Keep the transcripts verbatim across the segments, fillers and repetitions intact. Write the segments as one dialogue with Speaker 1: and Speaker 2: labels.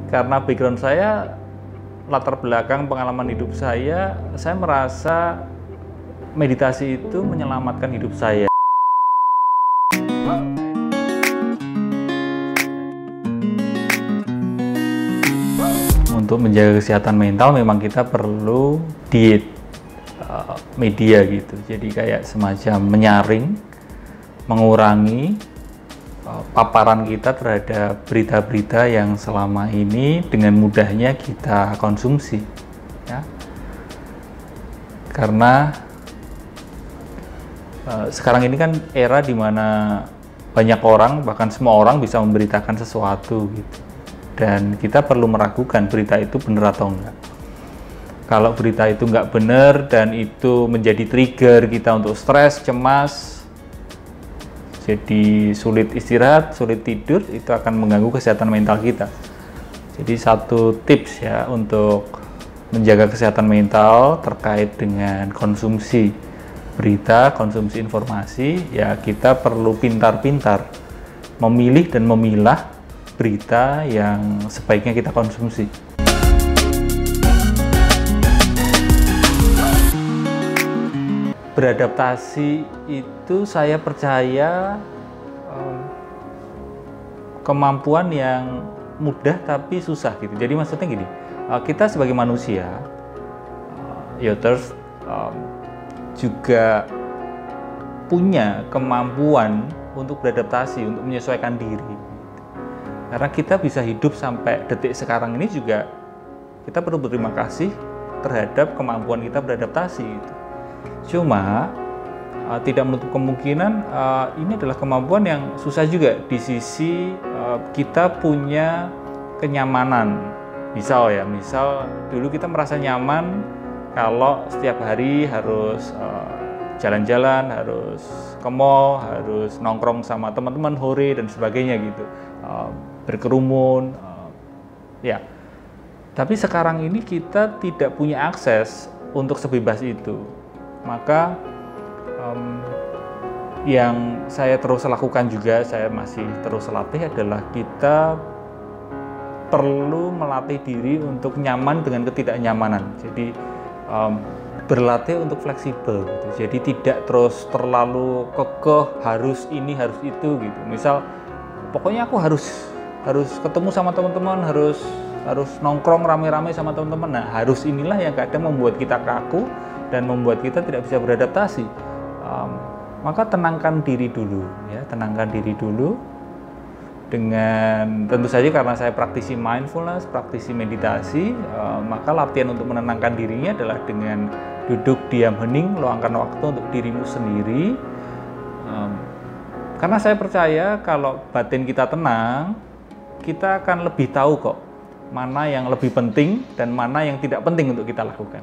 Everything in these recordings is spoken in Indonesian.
Speaker 1: karena background saya, latar belakang pengalaman hidup saya, saya merasa meditasi itu menyelamatkan hidup saya. Untuk menjaga kesehatan mental memang kita perlu diet uh, media gitu. Jadi kayak semacam menyaring, mengurangi uh, paparan kita terhadap berita-berita yang selama ini dengan mudahnya kita konsumsi, ya. Karena uh, sekarang ini kan era dimana banyak orang, bahkan semua orang bisa memberitakan sesuatu gitu. Dan kita perlu meragukan berita itu benar atau enggak. Kalau berita itu enggak benar dan itu menjadi trigger kita untuk stres, cemas, jadi sulit istirahat, sulit tidur, itu akan mengganggu kesehatan mental kita. Jadi satu tips ya untuk menjaga kesehatan mental terkait dengan konsumsi berita, konsumsi informasi, ya kita perlu pintar-pintar memilih dan memilah berita yang sebaiknya kita konsumsi. Beradaptasi itu saya percaya um, kemampuan yang mudah tapi susah gitu. Jadi maksudnya gini, uh, kita sebagai manusia, uh, Yoters, um, juga punya kemampuan untuk beradaptasi, untuk menyesuaikan diri. Karena kita bisa hidup sampai detik sekarang ini juga kita perlu berterima kasih terhadap kemampuan kita beradaptasi gitu. Cuma uh, tidak menutup kemungkinan uh, ini adalah kemampuan yang susah juga di sisi uh, kita punya kenyamanan. Misal ya, misal dulu kita merasa nyaman kalau setiap hari harus jalan-jalan, uh, harus ke mall, harus nongkrong sama teman-teman hore dan sebagainya gitu. Uh, berkerumun, uh, ya. Tapi sekarang ini kita tidak punya akses untuk sebebas itu. Maka um, yang saya terus lakukan juga, saya masih terus latih adalah kita perlu melatih diri untuk nyaman dengan ketidaknyamanan. Jadi um, berlatih untuk fleksibel gitu. Jadi tidak terus terlalu kekeh harus ini harus itu gitu. Misal pokoknya aku harus harus ketemu sama teman-teman, harus harus nongkrong rame-rame sama teman-teman. Nah, harus inilah yang kadang membuat kita kaku dan membuat kita tidak bisa beradaptasi. Um, maka tenangkan diri dulu, ya, tenangkan diri dulu. Dengan tentu saja karena saya praktisi mindfulness, praktisi meditasi, uh, maka latihan untuk menenangkan dirinya adalah dengan duduk diam hening, luangkan waktu untuk dirimu sendiri. Um, karena saya percaya kalau batin kita tenang, kita akan lebih tahu kok mana yang lebih penting dan mana yang tidak penting untuk kita lakukan.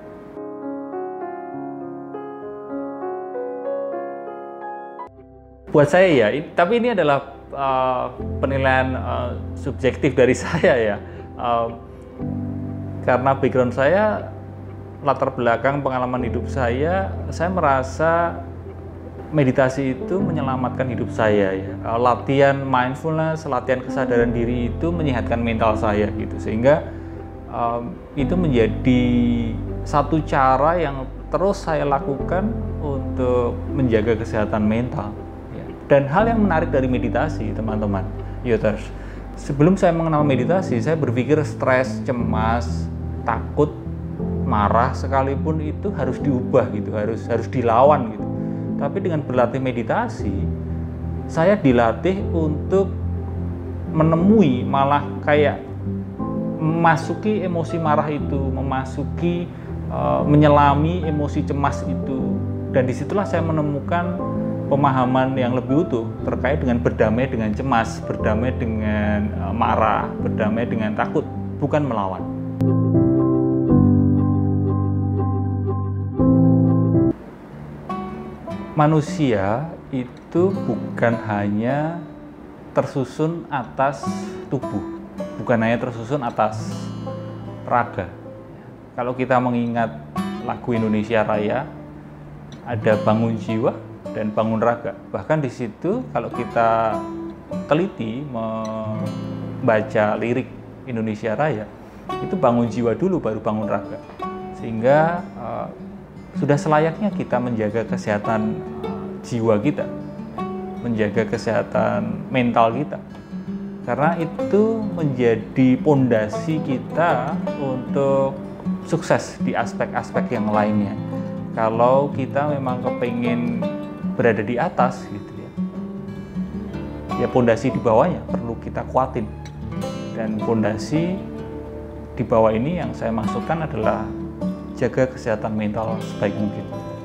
Speaker 1: Buat saya ya, tapi ini adalah uh, penilaian uh, subjektif dari saya ya. Uh, karena background saya, latar belakang pengalaman hidup saya, saya merasa meditasi itu menyelamatkan hidup saya ya. Uh, latihan mindfulness, latihan kesadaran diri itu menyehatkan mental saya gitu. Sehingga um, itu menjadi satu cara yang terus saya lakukan untuk menjaga kesehatan mental. Dan hal yang menarik dari meditasi, teman-teman, Yoters, sebelum saya mengenal meditasi, saya berpikir stres, cemas, takut, marah sekalipun itu harus diubah gitu, harus harus dilawan gitu. Tapi dengan berlatih meditasi, saya dilatih untuk menemui, malah kayak memasuki emosi marah itu, memasuki, uh, menyelami emosi cemas itu. Dan disitulah saya menemukan pemahaman yang lebih utuh terkait dengan berdamai dengan cemas, berdamai dengan uh, marah, berdamai dengan takut, bukan melawan. Manusia itu bukan hanya tersusun atas tubuh, bukan hanya tersusun atas raga. Kalau kita mengingat lagu Indonesia Raya, ada bangun jiwa dan bangun raga. Bahkan di situ kalau kita teliti membaca lirik Indonesia Raya, itu bangun jiwa dulu baru bangun raga. Sehingga uh, sudah selayaknya kita menjaga kesehatan uh, jiwa kita, menjaga kesehatan mental kita. Karena itu menjadi pondasi kita untuk sukses di aspek-aspek yang lainnya. Kalau kita memang kepingin berada di atas gitu ya, ya pondasi di bawahnya perlu kita kuatin. Dan pondasi di bawah ini yang saya maksudkan adalah jaga kesehatan mental sebaik mungkin.